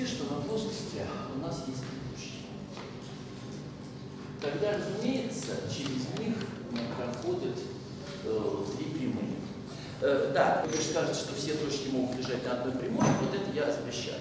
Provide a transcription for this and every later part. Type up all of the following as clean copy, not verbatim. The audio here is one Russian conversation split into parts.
видите, что на плоскости у нас есть точки. Тогда, разумеется, через них проходят три прямые. Да, вы же скажете, что все точки могут лежать на одной прямой, вот это я запрещаю.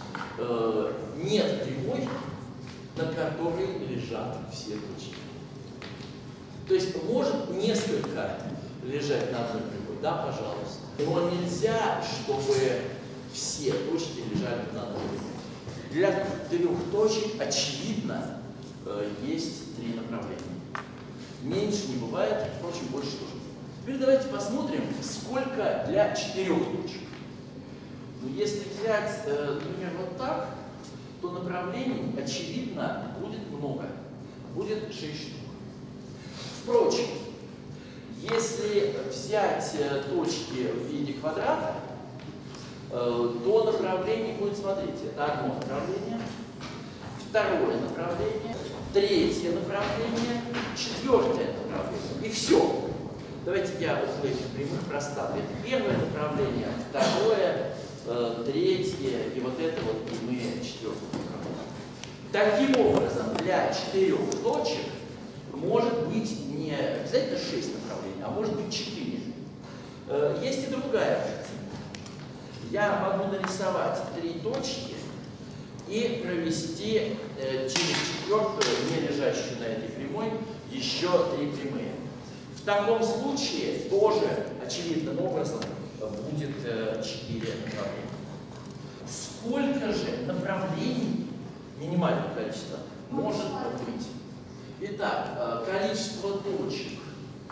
Нет прямой, на которой лежат все точки. То есть может несколько лежать на одной прямой, да, пожалуйста. Но нельзя, чтобы все точки лежали на одной прямой. Для трех точек, очевидно, есть три направления. Меньше не бывает, впрочем, больше тоже. Теперь давайте посмотрим, сколько для четырех точек. Ну, если взять, например, вот так, то направлений, очевидно, будет много. Будет 6 штук. Впрочем, если взять точки в виде квадрата, то направлений будет, смотрите, это одно направление, второе направление, третье направление, четвертое направление. И все. Давайте я вот в этих прямых проставлю. Это первое направление, второе, третье и вот это вот прямые четвертое направление. Таким образом, для четырех точек может быть не обязательно 6 направлений, а может быть 4. Есть и другая картина. Я могу нарисовать 3 точки и провести через четвертую, не лежащую на этой прямой, еще 3 прямые. В таком случае тоже очевидным образом будет 4 направления. Сколько же направлений, минимальное количество, может быть? Итак, количество точек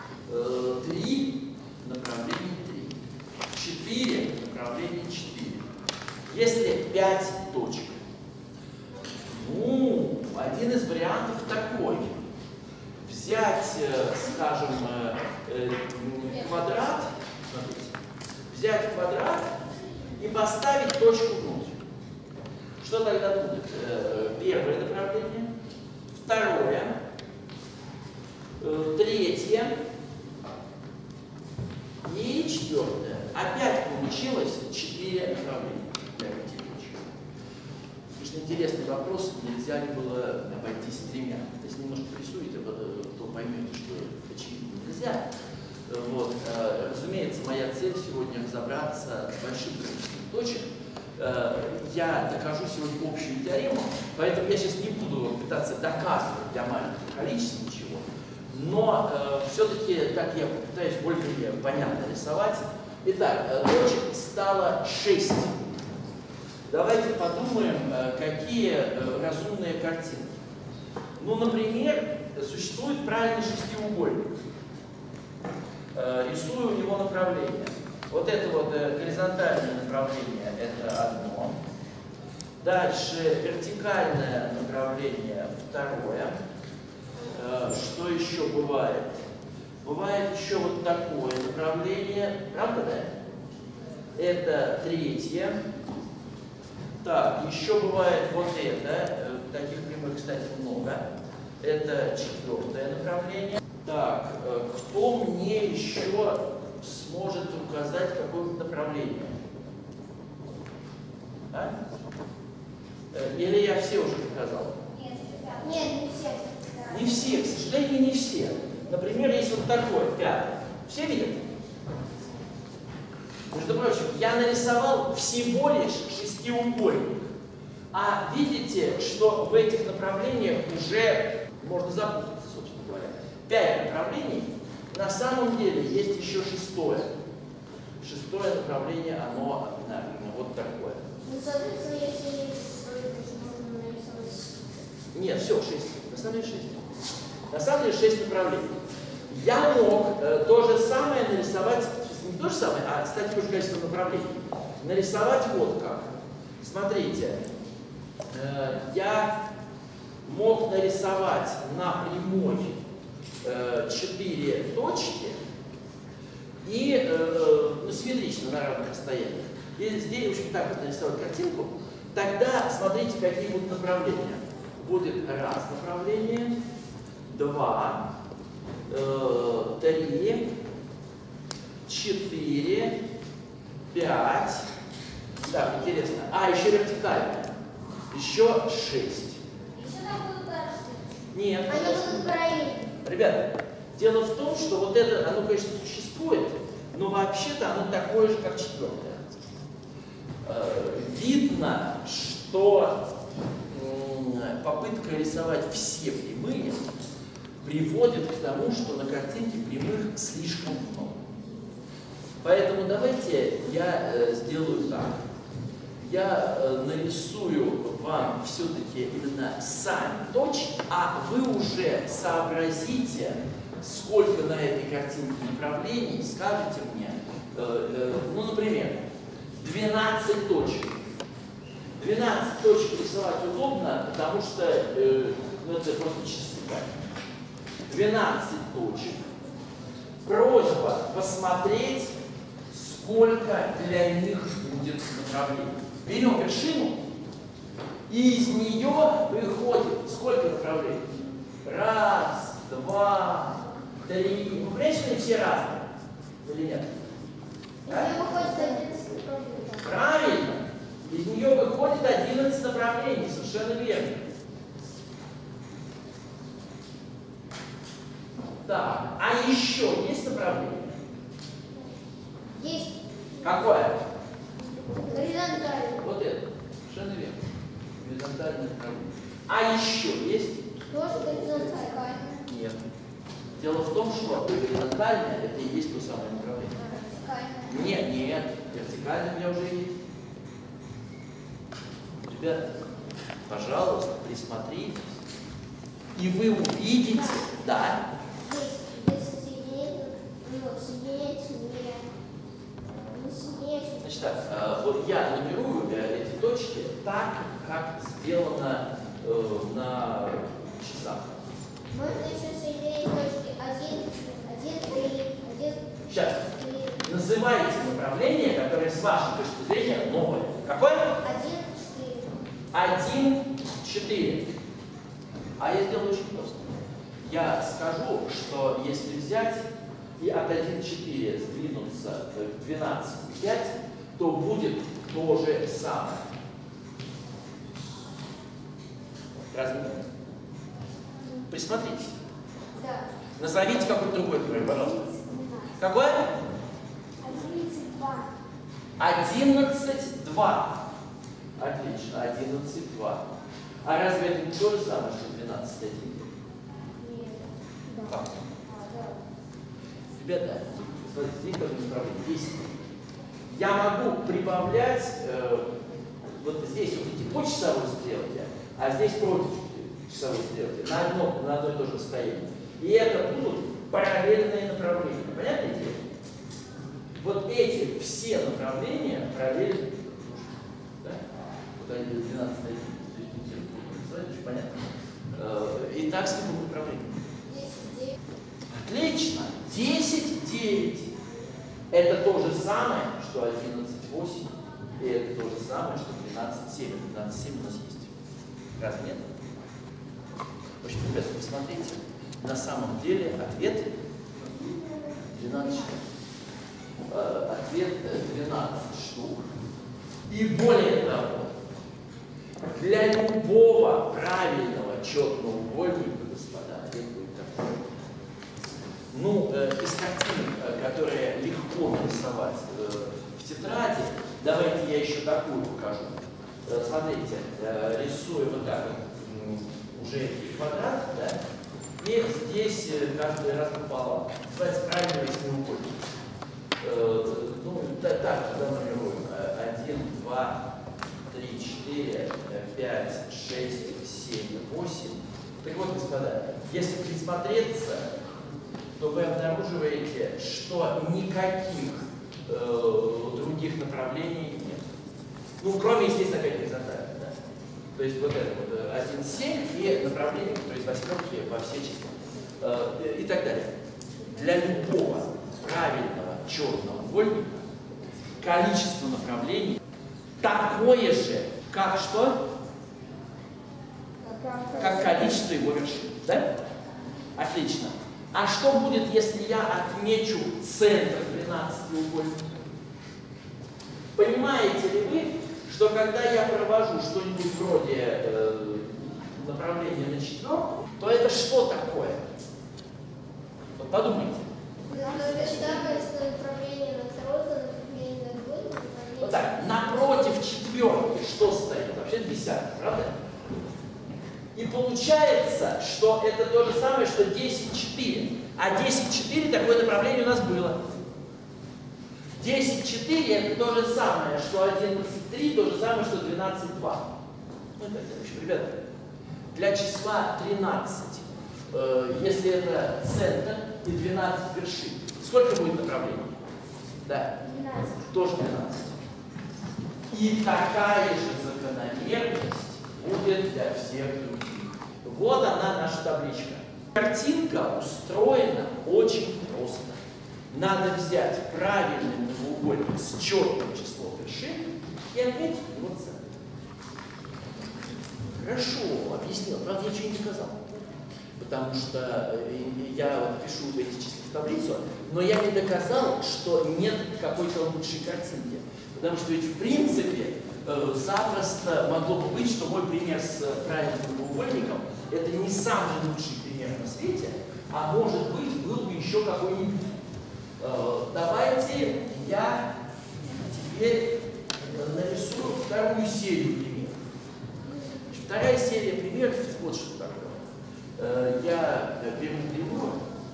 3, направлений 3. 4, направлений 4. Если 5 точек, ну, один из вариантов такой. Взять, скажем, квадрат, смотрите, взять квадрат и поставить точку внутрь. Что тогда будет? Первое направление, второе, третье и четвертое. Опять получилось 4 направления для 5 точек. Конечно, интересный вопрос, нельзя ли было обойтись 3. Если немножко рисуете, то поймете, что очевидно нельзя. Вот. Разумеется, моя цель сегодня разобраться с большим количеством точек. Я докажу сегодня общую теорему, поэтому я сейчас не буду пытаться доказывать для маленького количества ничего, но все-таки так я попытаюсь более понятно рисовать. Итак, точек стало 6. Давайте подумаем, какие разумные картинки. Ну, например, существует правильный шестиугольник. Рисую у него направление. Вот это вот горизонтальное направление – это одно. Дальше вертикальное направление – второе. Что еще бывает? Бывает еще вот такое направление. Правда, да? Это третье. Так, еще бывает вот это. Таких прямых, кстати, много. Это четвертое направление. Так, кто мне еще сможет указать какое-то направление? А? Или я все уже показал? Нет, не все. Не все, к сожалению, не все. Например, есть вот такое, 5. Все видят? Между прочим, я нарисовал всего лишь шестиугольник. А видите, что в этих направлениях уже можно запутаться, собственно говоря. 5 направлений. На самом деле есть еще шестое. Шестое направление, оно вот такое. Ну, соответственно, если есть можно нарисовать. Нет, все, 6. На самом деле 6. На самом деле 6 направлений. Я мог то же самое нарисовать, не то же самое, а, кстати, тоже количество направлений. Нарисовать вот как. Смотрите, я мог нарисовать на прямой 4 точки и симметрично на равных расстояниях. И здесь, в общем, так вот нарисовать картинку. Тогда смотрите, какие будут направления. Будет раз направление, 2, 3, 4, 5. Так, интересно. А, еще вертикальное. Еще 6. Еще там будут кажется. Нет. Они будут параллельны. Ребята, дело в том, что вот это, оно, конечно, существует, но вообще-то оно такое же, как четвертое. Видно, что попытка рисовать все прямые приводит к тому, что на картинке прямых слишком много. Поэтому давайте я сделаю так. Я нарисую вам все-таки именно сами точки, а вы уже сообразите, сколько на этой картинке направлений, скажете мне, ну, например, 12 точек. 12 точек рисовать удобно, потому что ну, это просто часы. Да? 12 точек. Просьба посмотреть, сколько для них будет направлений. Берем вершину, и из нее выходит сколько направлений? Раз, два, три. Ну, понимаете, что они все разные? Или нет? Да? Правильно. Из нее выходит 11 направлений. Совершенно верно. Так, а еще есть направление? Есть. Какое? Горизонтальный. Вот это. Совершенно верно. Горизонтальное направление. А еще есть? Тоже горизонтальный. Нет. Дело в том, что горизонтальное это и есть то самое направление. Нет, нет. Вертикальное у меня уже есть. Ребята, пожалуйста, присмотритесь. И вы увидите, да. Значит так, вот я нумерую эти точки так, как сделано на часах. Можно еще соединить точки 1, 3, 1. Сейчас. Называйте направление, которое с вашей точки зрения новое. Какое? 1, 4. А я сделаю очень просто. Я скажу, что если взять и от 1,4 сдвинуться к 12,5, то будет то же самое. Разве нет? Присмотритесь. Да. Назовите какой-то другой пример, пожалуйста. Какой? 11,2. Отлично, 11,2. А разве это не то же самое, что 12,1? Нет. Как? Ребята, смотрите, здесь тоже направление. Здесь я могу прибавлять, вот здесь вот эти по часовой стрелке, а здесь против часовой стрелки, на одно и то же расстояние. И это будут параллельные направления. Понятное дело? Вот эти все направления параллельны. Да? Вот они 12 очень понятно. И так с любым направлением. 10, 9. Отлично. 10, 9. Это то же самое, что 11,8. И это то же самое, что 12,7. 12,7 у нас есть. Разве нет? В общем, ребята, посмотрите. На самом деле ответ 12 штук. Ответ 12 штук. И более того, для любого правильного четноугольника, господа, ответ будет такой. Ну, из картинок, которые легко нарисовать в тетради, давайте я еще такую покажу. Смотрите, рисую вот так вот уже квадрат, да? И здесь каждый раз пополам. Называется правильный восьмиугольник. Ну, так, туда нумеруем. 1, 2, 3, 4, 5, 6, 7, 8. Так вот, господа, если присмотреться, то вы обнаруживаете, что никаких других направлений нет. Ну, кроме, естественно, опять горизонтальных, да? То есть вот это вот 1,7 и направление, то есть восьмерки во все числа. И так далее. Для любого правильного черного угольника количество направлений такое же, как что? Как количество его вершин. Да? Отлично. А что будет, если я отмечу центр 12-угольника? Понимаете ли вы, что когда я провожу что-нибудь вроде направления на четвертую, то это что такое? Вот подумайте. Вот так, напротив четверки что стоит? Вообще десятка, правда? И получается, что это то же самое, что 10,4. А 10,4 такое направление у нас было. 10,4 это то же самое, что 11,3, то же самое, что 12,2. Ну и так далее. В общем, ребята, для числа 13, если это центр и 12 вершин, сколько будет направлений? Да. 12. Тоже 12. И такая же закономерность будет для всех других. Вот она, наша табличка. Картинка устроена очень просто. Надо взять правильный треугольник с четким числом вершин и отметить его центр. Хорошо, объяснил. Правда, я ничего не доказал. Потому что я вот пишу эти числа в таблицу, но я не доказал, что нет какой-то лучшей картинки. Потому что ведь в принципе запросто могло бы быть, что мой пример с правильным треугольником это не самый лучший пример на свете, а может быть был бы еще какой-нибудь. Давайте я теперь нарисую вторую серию примеров. Вторая серия примеров, вот что такое. Я беру прямую,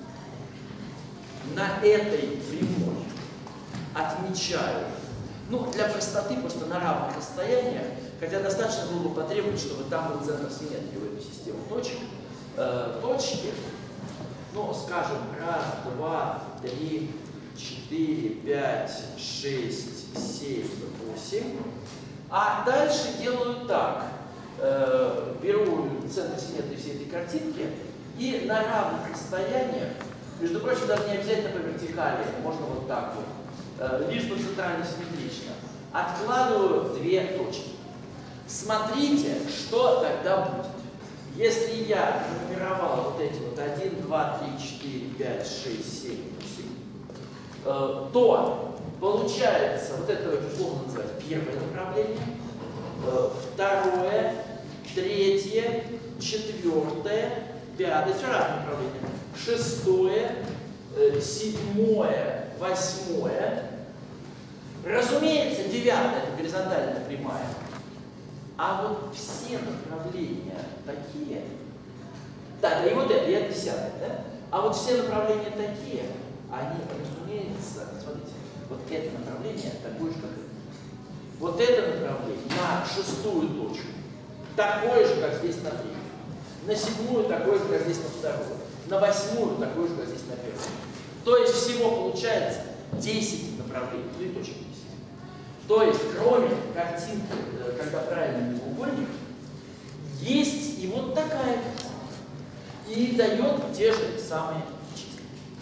на этой прямой отмечаю, ну, для простоты просто на равных расстояниях, хотя достаточно было бы потребовать, чтобы там был центр симметрии в этой системе точек. Точки, ну, скажем, 1, 2, 3, 4, 5, 6, 7, 8. А дальше делаю так. Беру центр симметрии всей этой картинки и на равных расстояниях, между прочим, даже не обязательно по вертикали, можно вот так вот, лишь бы центрально симметрично, откладываю две точки. Смотрите, что тогда будет. Если я нумеровал вот эти вот 1, 2, 3, 4, 5, 6, 7, 8, то получается, вот это условно называется первое направление, второе, третье, четвертое, пятое, все разные направления, шестое, седьмое, восьмое. Разумеется, девятое это горизонтальная прямая. А вот все направления такие, да, и вот это десятое, да? А вот все направления такие, они, разумеется, смотрите, вот это направление такое же, как это. Вот это направление на шестую точку такое же, как здесь на третью. На седьмую такое же, как здесь на вторую. На восьмую такое же, как здесь на первую. То есть всего получается 10 направлений, 3 точки 10. То есть, кроме картинки, когда правильный треугольник, есть и вот такая картинка. И дает те же самые числа.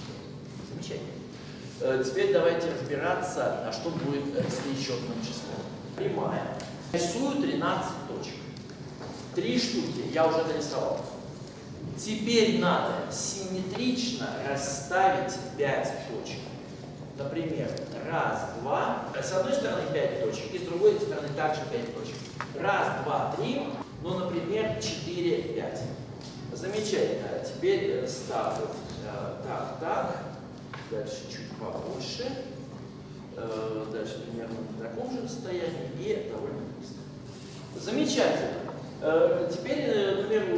Замечательно. Теперь давайте разбираться, а что будет с несчетным числом. Прямая. Рисую 13 точек. 3 штуки я уже нарисовал. Теперь надо симметрично расставить 5 точек. Например, 1, 2. С одной стороны 5 точек, и с другой стороны также 5 точек. 1, 2, 3. Ну, например, 4, 5. Замечательно. Теперь ставлю так. Дальше чуть побольше. Дальше примерно на таком же расстоянии и довольно быстро. Замечательно. Теперь, например,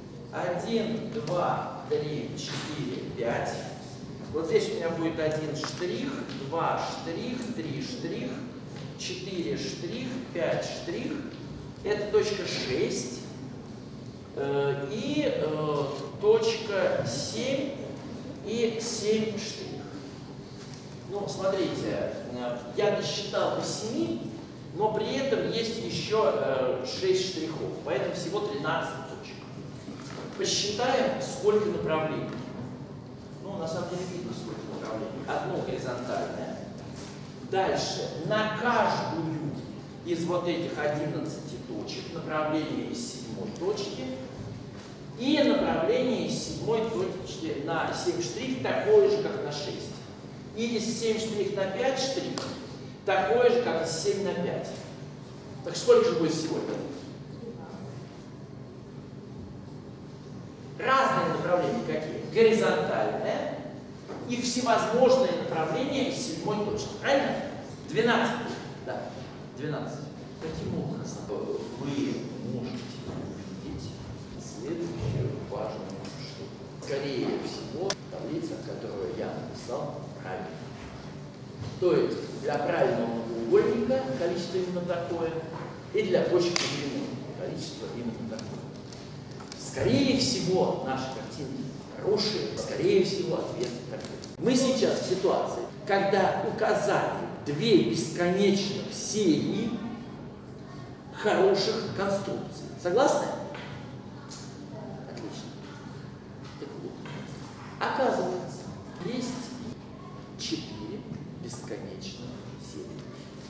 1, 2, 3, 4, 5. Вот здесь у меня будет 1 штрих, 2 штрих, 3 штрих, 4 штрих, 5 штрих. Это точка 6. И точка 7 и 7 штрих. Ну, смотрите, я досчитал до 7, но при этом есть еще 6 штрихов, поэтому всего 13 точек. Посчитаем, сколько направлений. Ну, на самом деле видно, сколько направлений. Одно горизонтальное. Дальше, на каждую из вот этих 11 точек направление из 7 точки и направление из 7 точки на 7 штрих такое же, как на 6. И из 7 штрих на 5 штрих такое же, как из 7 на 5. Так сколько же будет всего этого? Разные направления какие? Горизонтальные и всевозможные направления из 7-й точки. Правильно? 12. Да, 12. Таким образом, вы можете увидеть следующую важную штуку. Скорее всего, таблица, которую я написал, правильно. То есть для правильного треугольника количество именно такое, и для точки длины количество именно такое. Скорее всего, наши картинки хорошие, скорее всего, ответ такой. Мы сейчас в ситуации, когда указали две бесконечных серии хороших конструкций. Согласны? Отлично. Так вот. Оказывается, есть 4 бесконечных серии.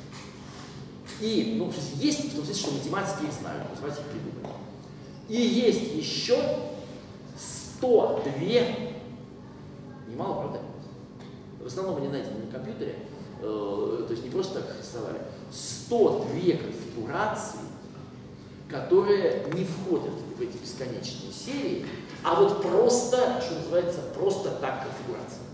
И, ну, есть, в том смысле, что математики их знают, математики придумали. И есть еще 102, немало, правда? В основном они найдены на компьютере, то есть не просто так их рисовали. 102 конфигурации, которые не входят в эти бесконечные серии, а вот просто, что называется, просто так конфигурация.